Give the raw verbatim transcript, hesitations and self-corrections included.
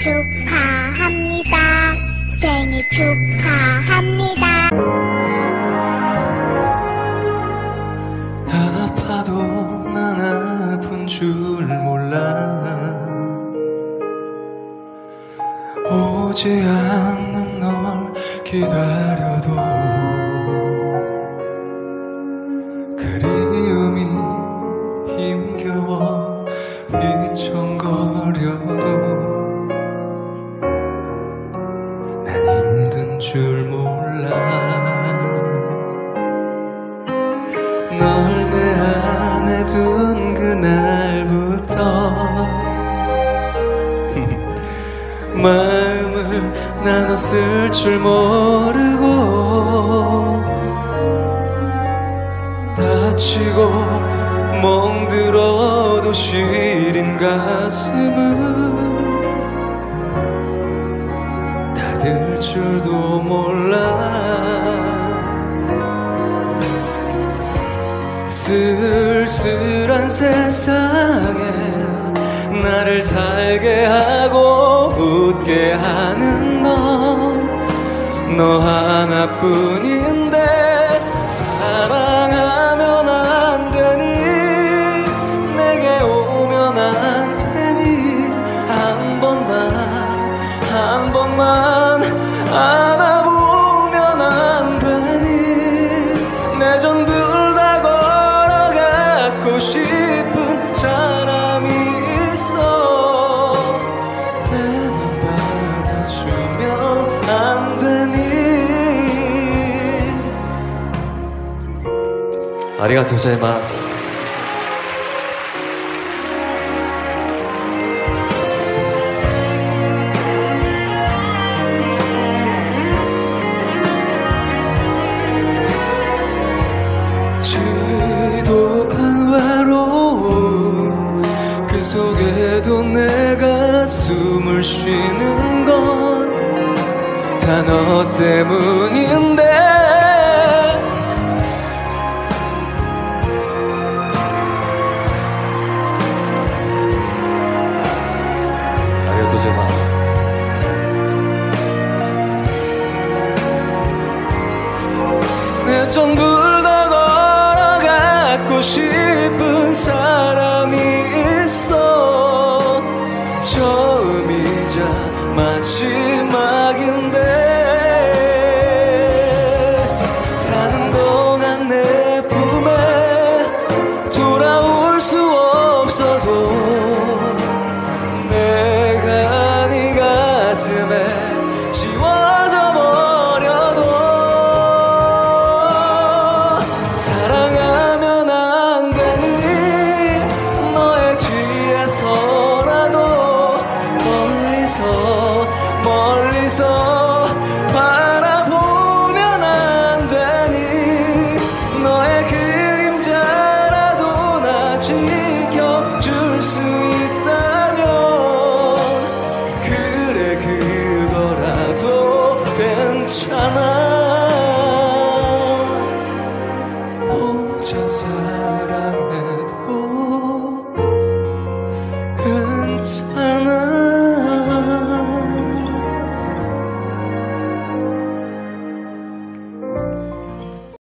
축하합니다. 생일 축하합니다. 아파도 난 아픈 줄 몰라. 오지 않는 널 기다려도 그리움이 힘겨워 휘청거려도 난 힘든 줄 몰라. 널 내 안에 둔 그날부터 마음을 나눴을 줄 모르고 다치고 멍들어도 시린 가슴을 닫을 줄도 몰라. 쓸쓸한 세상에 나를 살게 하고 웃게 하는 건 너 하나뿐인데 사랑하면 안 되니 내게 오면 안 되니 한 번만 한 번만 안아보면 안 되니 내 전부를 다 걸어가고 싶은 사람이 있어. 내 맘 받아주면 안 되니. 아리가토 고자이마스. 지독한 외로움 그 속에도 내가 숨을 쉬는 건 다 너 때문인데